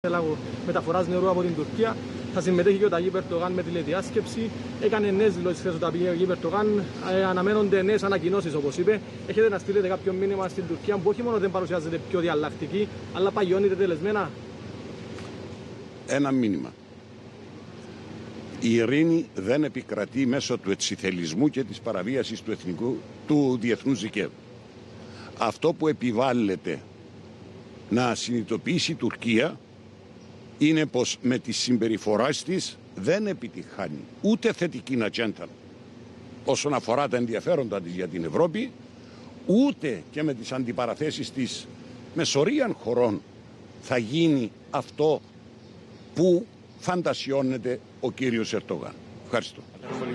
μεταφοράς νερού από την Τουρκία. Θα συμμετέχει και ο Ταγί Ερντογάν με τηλεδιάσκεψη. Έκανε νέες δηλώσεις χθες ο Ταγί Ερντογάν. Αναμένονται νέες ανακοινώσεις, όπως είπε. Έχετε να στείλετε κάποιο μήνυμα στην Τουρκία που όχι μόνο δεν παρουσιάζεται πιο διαλλακτική, αλλά παγιώνεται τελεσμένα. Ένα μήνυμα. Η ειρήνη δεν επικρατεί μέσω του ετσιθελισμού και της παραβίασης του διεθνούς δικαίου. Αυτό που επιβάλλεται να συνειδητοποιήσει η Τουρκία είναι πως με τις συμπεριφοράς της δεν επιτυχάνει ούτε θετική ατζέντα όσον αφορά τα ενδιαφέροντα της για την Ευρώπη, ούτε και με τις αντιπαραθέσεις της με σωρίαν χωρών θα γίνει αυτό που φαντασιώνεται ο κύριος Ερντογάν. Ευχαριστώ.